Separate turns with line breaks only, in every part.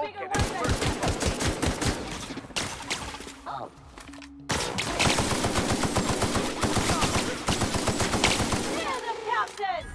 bigger weapon! Kill the captain!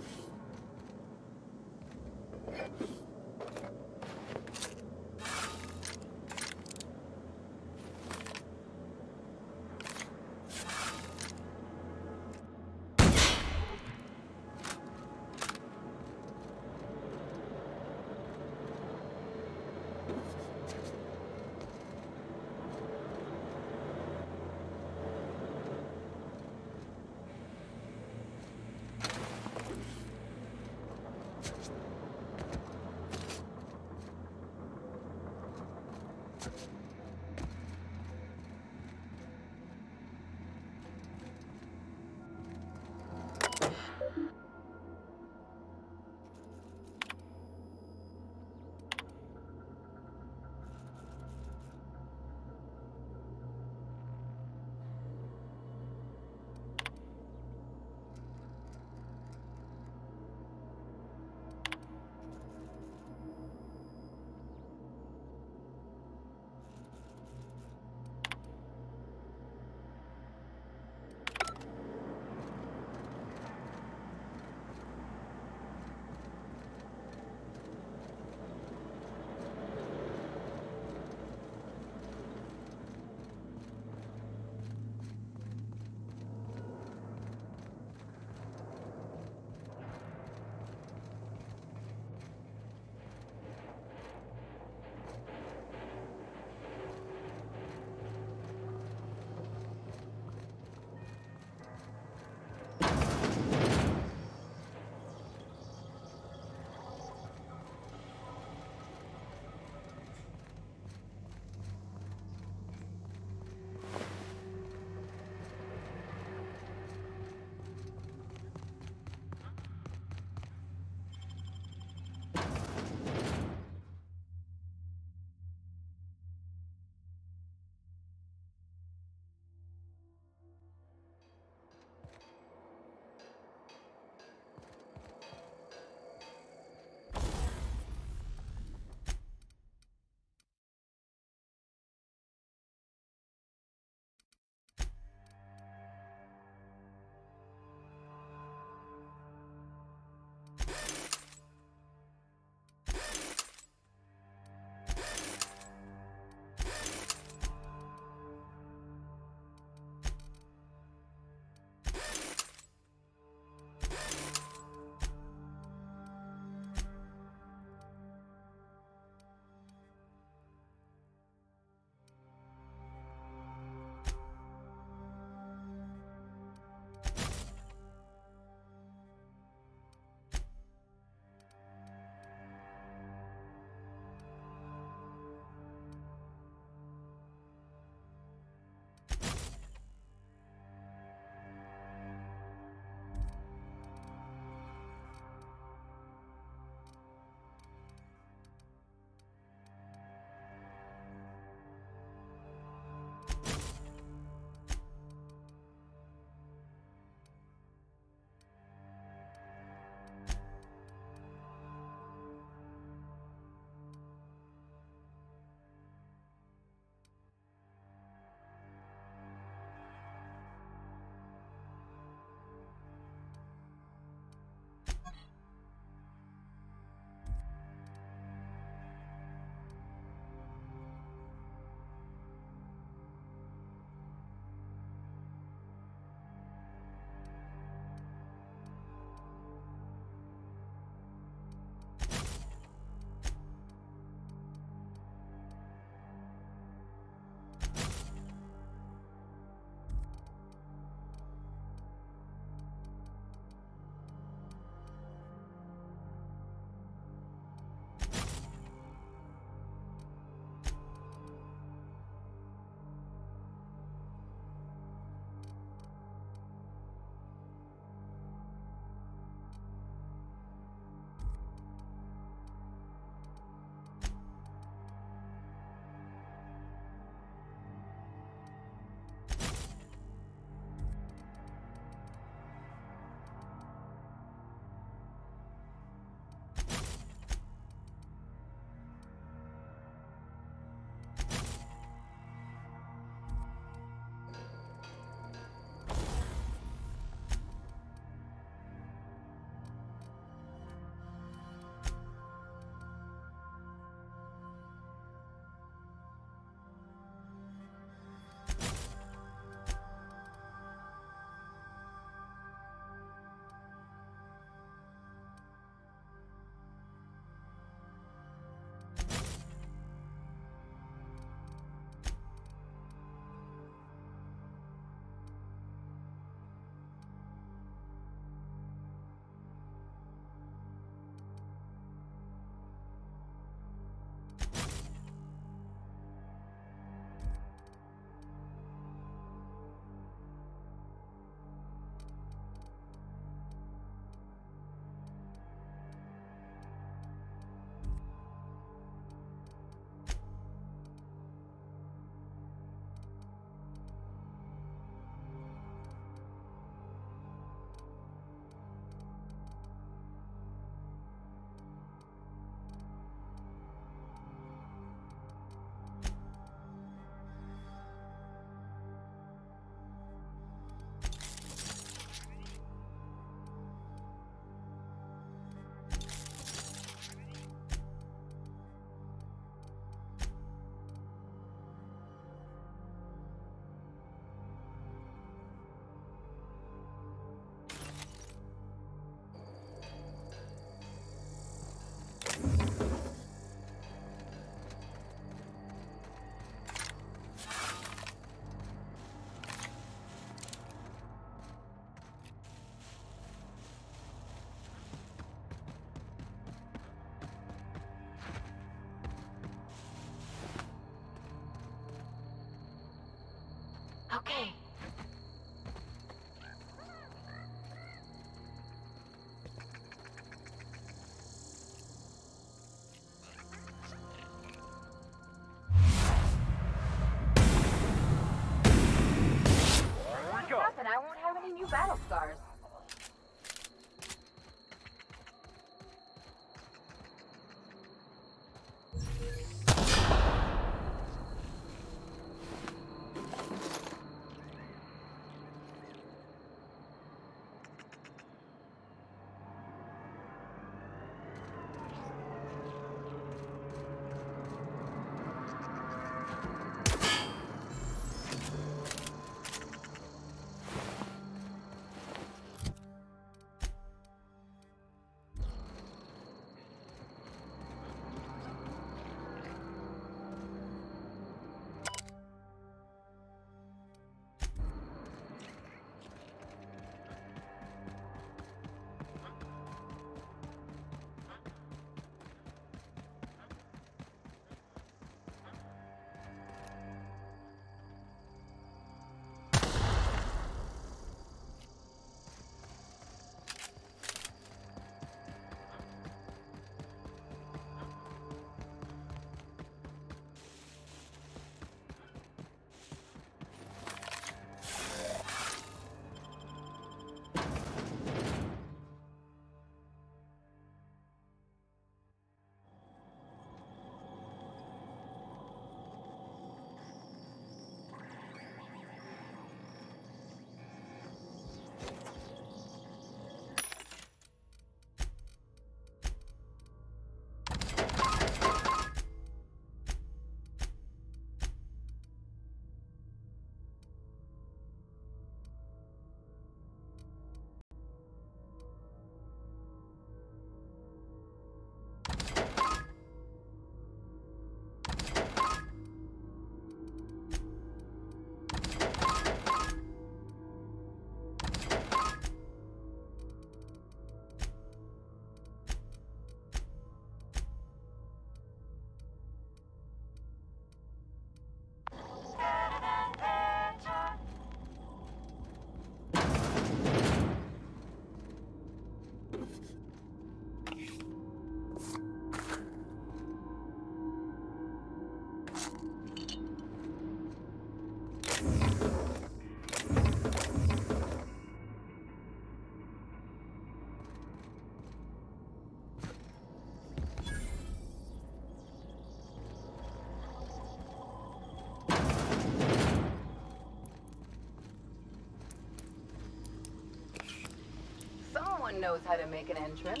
Everyone knows how to make an entrance.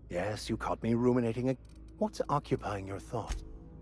Yes, you caught me ruminating. What's occupying your thought?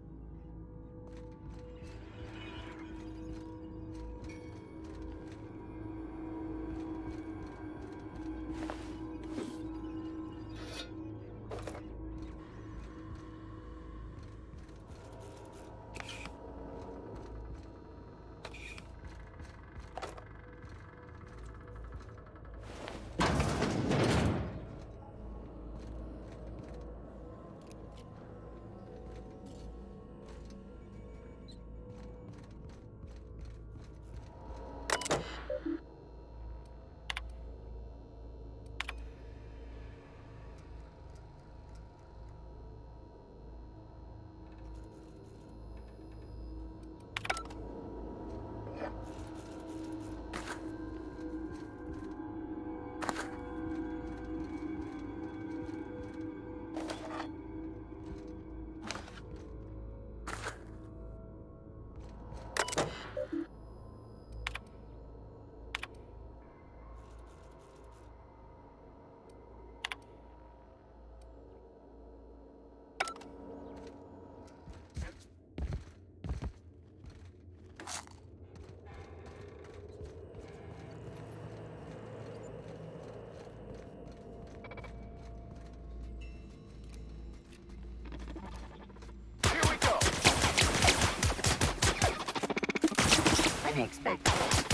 Unexpected.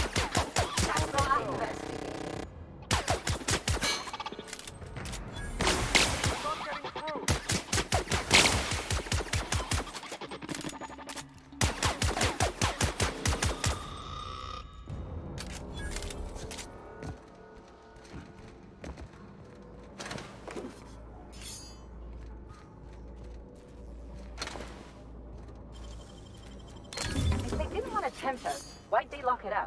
If they didn't want to tempt us, why'd they lock it up?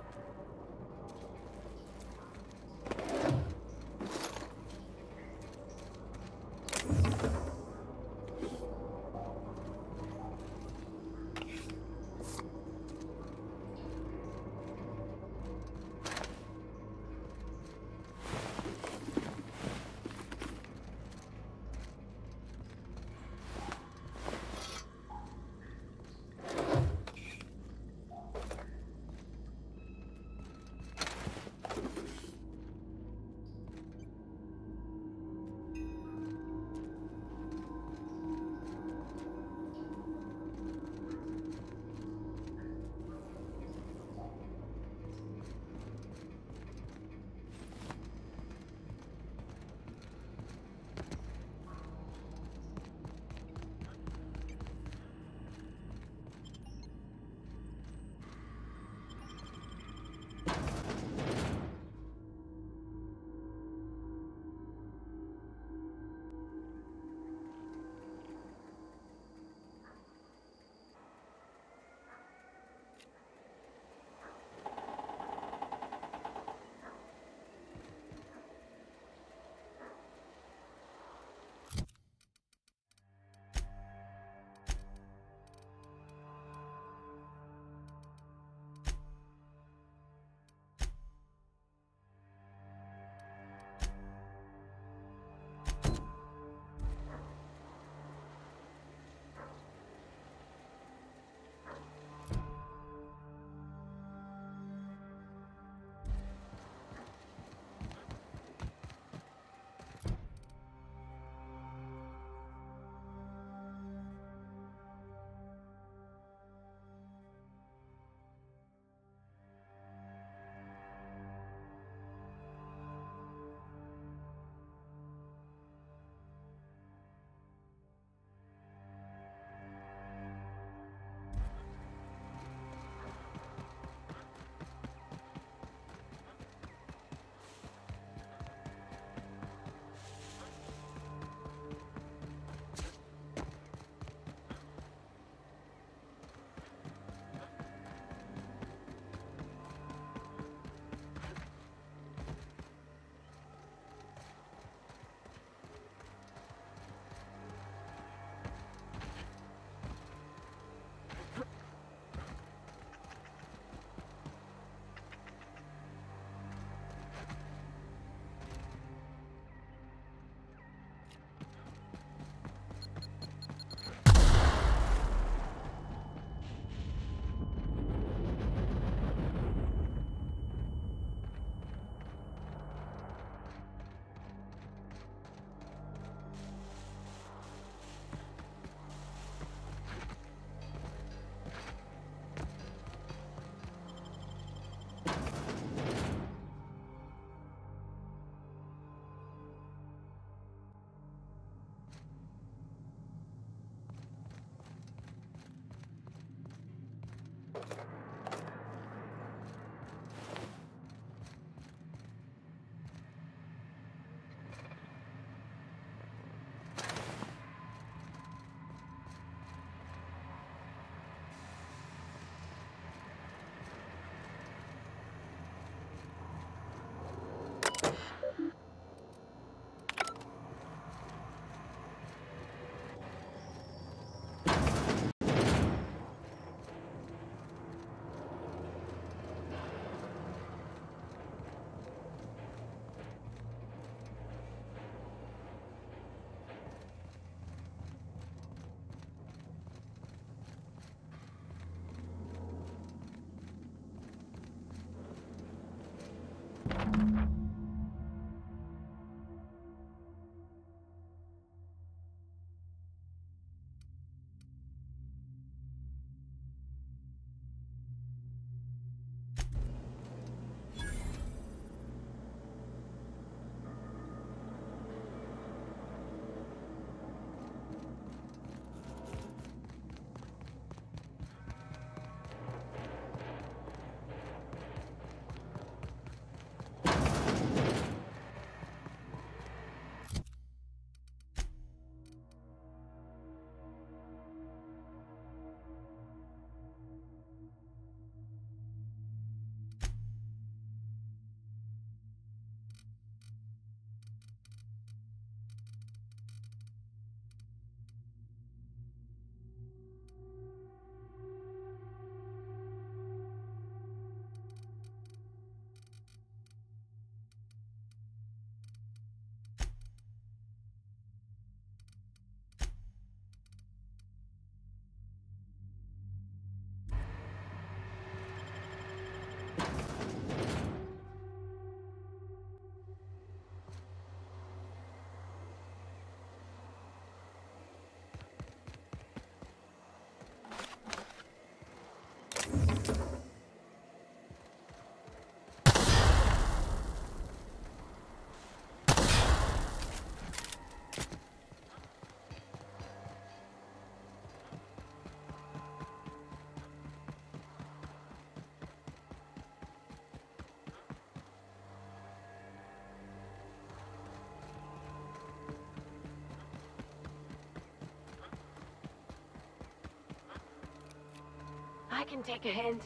can take a hint.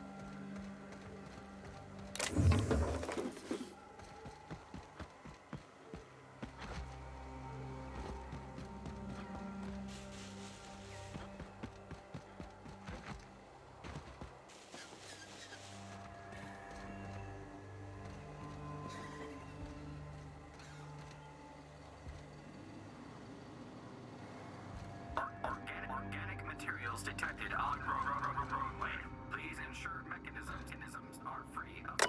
Organic materials detected on roadway. Please ensure mechanisms are free of...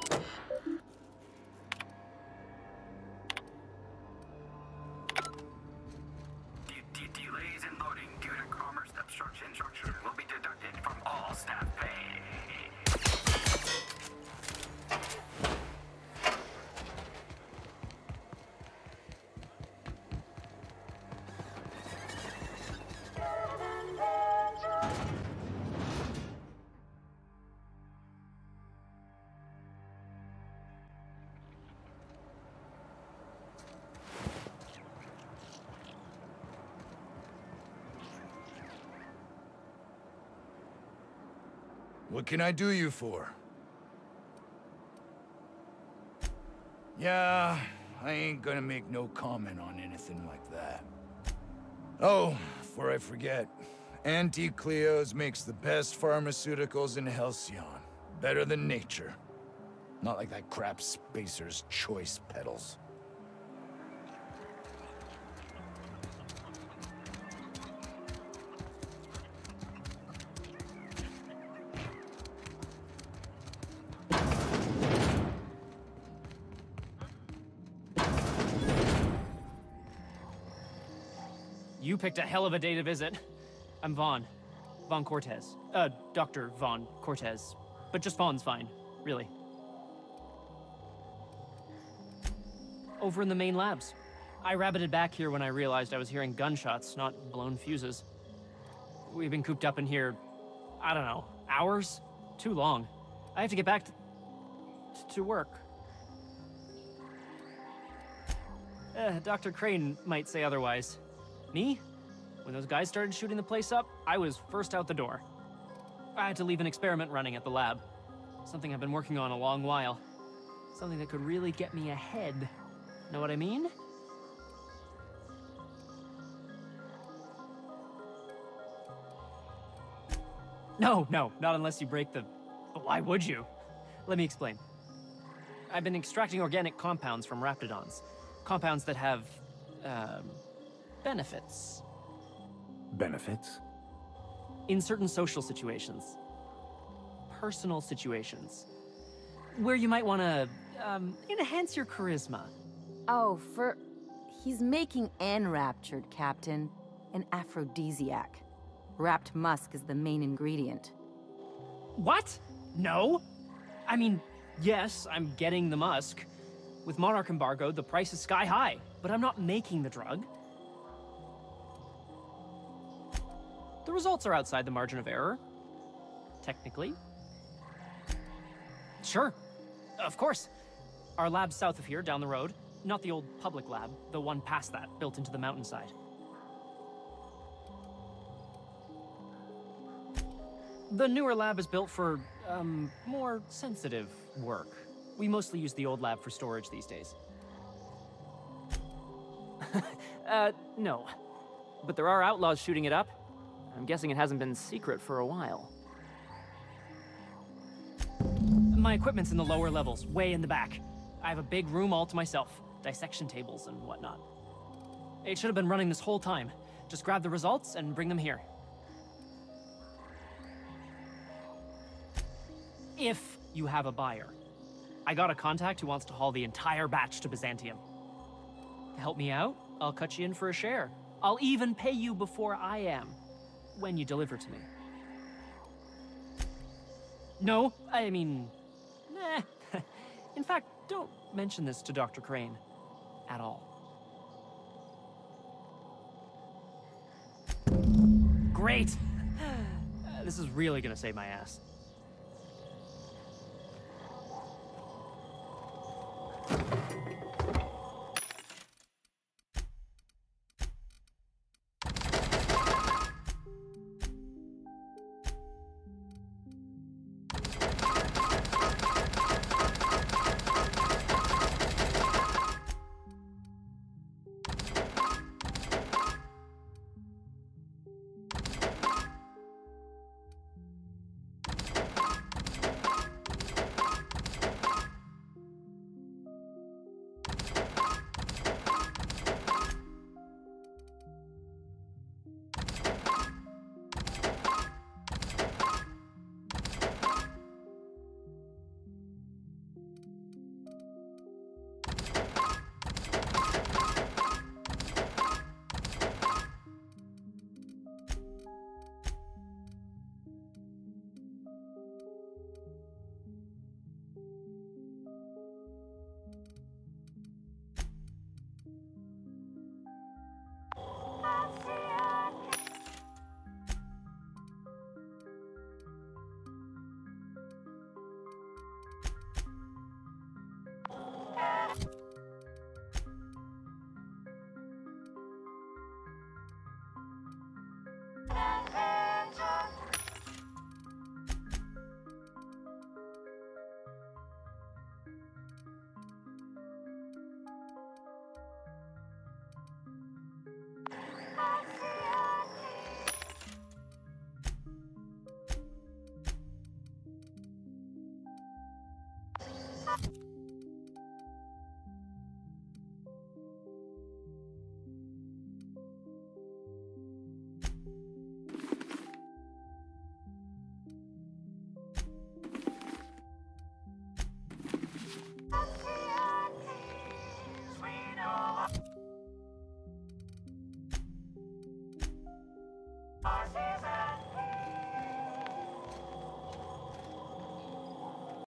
Delays in loading due to commerce obstruction will be deducted from all staff pay.
What can I do you for? Yeah, I ain't gonna make no comment on anything like that. Oh, before I forget, Auntie Cleo's makes the best pharmaceuticals in Halcyon. Better than nature. Not like that crap Spacer's Choice pedals.
You picked a hell of a day to visit. I'm Vaughn. Vaughn Cortez. Dr. Vaughn Cortez. But just Vaughn's fine, really. Over in the main labs. I rabbited back here when I realized I was hearing gunshots, not blown fuses. We've been cooped up in here, I don't know, hours? Too long. I have to get back to work. Dr. Crane might say otherwise. Me? When those guys started shooting the place up, I was first out the door. I had to leave an experiment running at the lab. Something I've been working on a long while. Something that could really get me ahead. Know what I mean? No, not unless you break the... But why would you? Let me explain. I've been extracting organic compounds from raptidons. Compounds that have, benefits.
Benefits?
In certain social situations. Personal situations. Where you might want to, enhance your charisma.
Oh, he's making enraptured, Captain. An aphrodisiac. Wrapped musk is the main ingredient.
What? No? I mean, yes, I'm getting the musk. With Monarch embargo, the price is sky high, but I'm not making the drug. The results are outside the margin of error. Technically. Sure. Of course. Our lab's south of here, down the road. Not the old public lab, the one past that, built into the mountainside. The newer lab is built for, more sensitive work. We mostly use the old lab for storage these days. No. But there are outlaws shooting it up. I'm guessing it hasn't been secret for a while. My equipment's in the lower levels, way in the back. I have a big room all to myself, dissection tables and whatnot. It should have been running this whole time. Just grab the results and bring them here. If you have a buyer. I got a contact who wants to haul the entire batch to Byzantium. Help me out, I'll cut you in for a share. I'll even pay you before I am, when you deliver to me. No, I mean, nah. In fact, don't mention this to Dr. Crane at all. Great! This is really gonna save my ass.